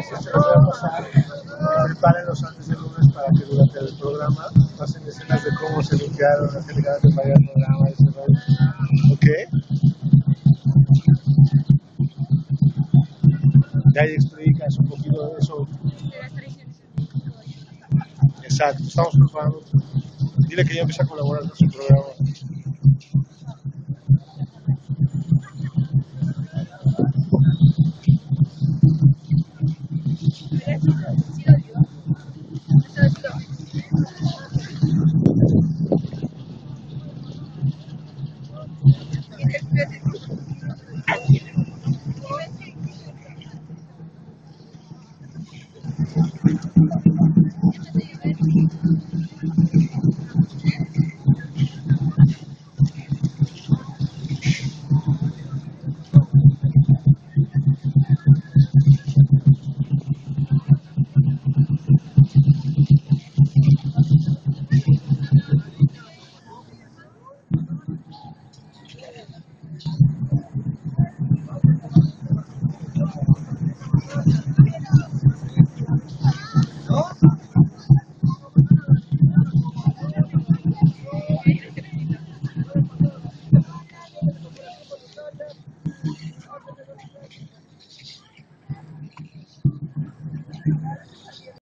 esto les voy a pasar. Prepárenlos antes del lunes para que durante el programa pasen escenas de cómo se limpiaron las elegantes para el programa. ¿Ok? Ya ahí explicas un poquito de eso. Exacto, estamos preparando. Dile que ya empieza a colaborar con su programa.